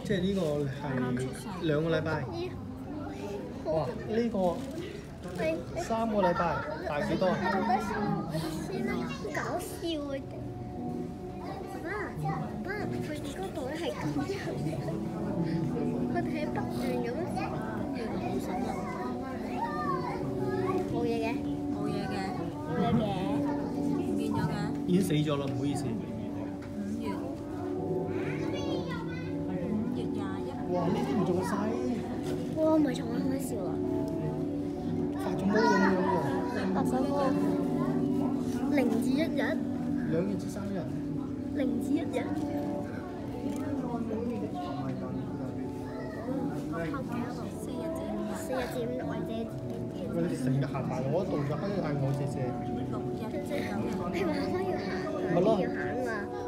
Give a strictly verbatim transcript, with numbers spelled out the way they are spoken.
即係呢個係兩個禮拜。 咦？ 哇！呢個你你三個禮拜大幾多？ 我做得先先啦，好搞笑嘅。爸爸，爸爸，佢哋嗰度咧係咁樣，佢哋係不斷咁冇嘢嘅， 冇嘢嘅， 冇嘢嘅。 唔見咗嘅。 已經死咗啦，唔好意思。 五月五月廿一。 哇！呢啲唔仲細， 哇！咪仲開笑啊！ 發咗毛咁樣喎。 發咗毛，零至一日， 兩日至三日。 零至一日。 四日至五日。 四日至五日或者佢哋成日行埋我嗰度就可以嗌我姐姐。 六日至九日。 係話媽要行啊， 咪咯要行啊嘛。